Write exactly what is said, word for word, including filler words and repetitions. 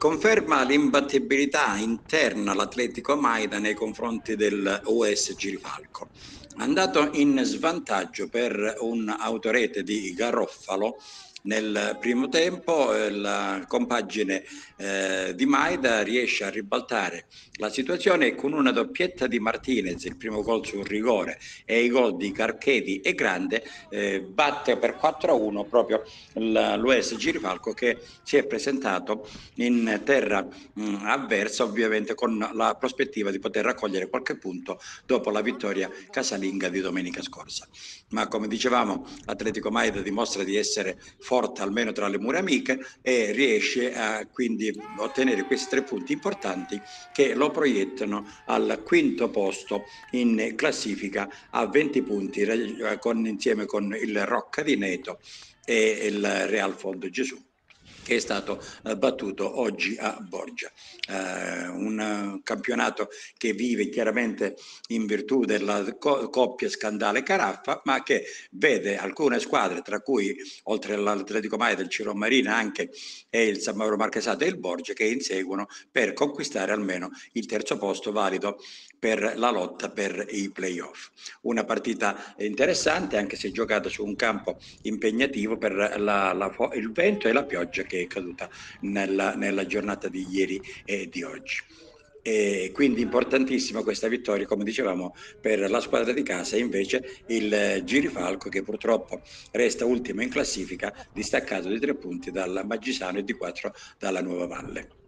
Conferma l'imbattibilità interna l'Atletico Maida nei confronti del U S Girifalco. Andato in svantaggio per un autorete di Garofalo nel primo tempo, eh, la compagine eh, di Maida riesce a ribaltare la situazione e con una doppietta di Martinez, il primo gol sul rigore e i gol di Carchedi e Grande, eh, batte per quattro a uno proprio l'U S Girifalco, che si è presentato in terra mh, avversa, ovviamente con la prospettiva di poter raccogliere qualche punto dopo la vittoria casalinga di domenica scorsa. Ma come dicevamo, l'Atletico Maida dimostra di essere forte almeno tra le mura amiche e riesce a quindi ottenere questi tre punti importanti che lo proiettano al quinto posto in classifica a venti punti, con, insieme con il Rocca di Neto e il Real Fondo Gesù, che è stato eh, battuto oggi a Borgia. Eh, un uh, campionato che vive chiaramente in virtù della co- coppia Scandale Caraffa, ma che vede alcune squadre, tra cui oltre all'Atletico Maida del Ciro Marina anche e il San Mauro Marchesato e il Borgia, che inseguono per conquistare almeno il terzo posto valido per la lotta per i playoff. Una partita interessante, anche se giocata su un campo impegnativo per la, la, il vento e la pioggia che è caduta nella, nella giornata di ieri e di oggi. E quindi importantissima questa vittoria, come dicevamo, per la squadra di casa, e invece il Girifalco, che purtroppo resta ultimo in classifica, distaccato di tre punti dal Maggisano e di quattro dalla Nuova Valle.